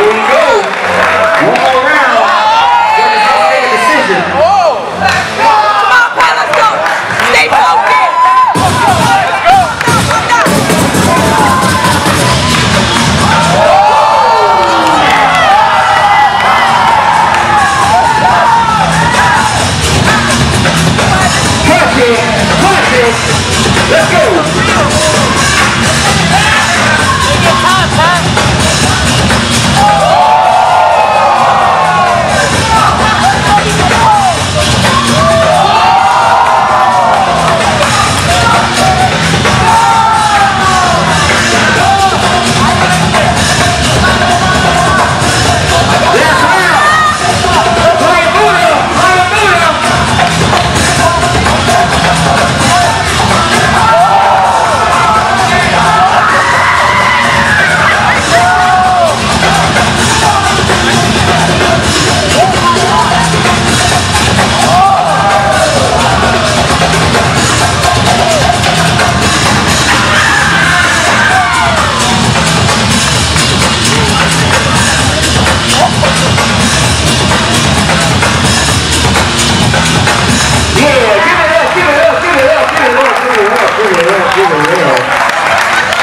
we go. One more round. Judges must make a decision. Come on, Pat, let's go. Stay focused. Let's go. Punch it. Let's go.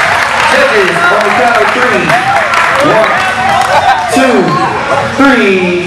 Judges, on the count of 3. 1, 2, 3.